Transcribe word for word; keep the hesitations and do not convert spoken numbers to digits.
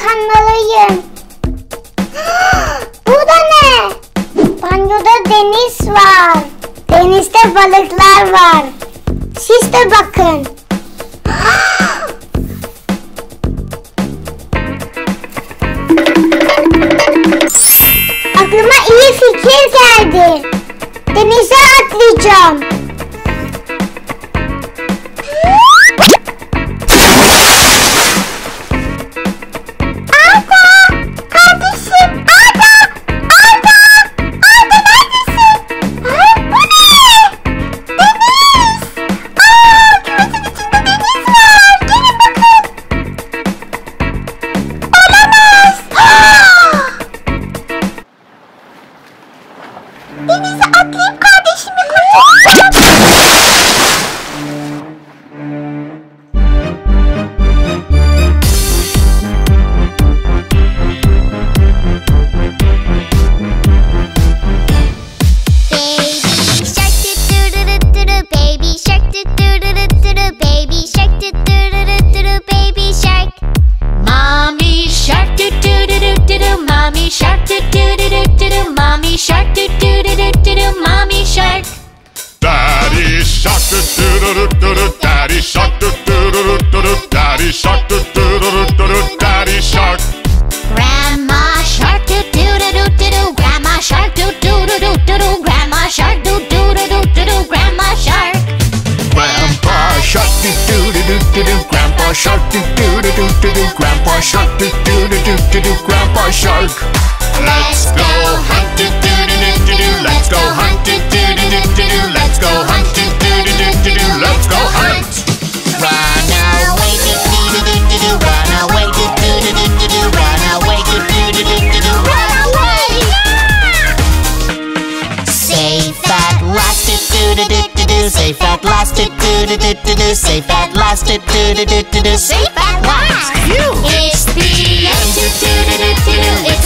yıkanmalıyım. Bu da ne? Banyoda deniz var. Denizde balıklar var. Siz de bakın. Aklıma iyi fikir geldi. Denize atlayacağım. Arda! Kardeşim! Arda! Arda! Arda neredesin? Ay, bu ne? Deniz! Aa, küvetin içinde deniz var. Gelin bakın. Olamaz. Aa! Denize atlayıp kardeşimi kurtaracağım. Daddy shark, doo doo doo doo doo. Daddy shark, doo doo doo doo doo. Daddy shark. Grandma shark, doo doo doo doo doo. Grandma shark, doo doo doo doo doo. Grandma shark, doo doo doo doo doo. Grandma shark. Grandpa shark, doo doo doo doo doo. Grandpa shark, doo doo doo doo doo. Grandpa shark, doo doo doo doo doo. Grandpa shark. Let's go hunt, doo doo doo doo doo. Let's go hunt, doo doo doo doo doo. Let's go hunt, doo doo doo doo doo. Let's go hunt. Run away, doo doo doo doo doo. Run away, doo doo doo doo doo. Run away, doo doo doo doo doo. Run away. Safe at last, doo doo doo doo doo. Safe at last, doo doo doo doo doo. Safe at last, doo doo doo doo doo. Safe at last. It's the end, doo doo doo doo doo.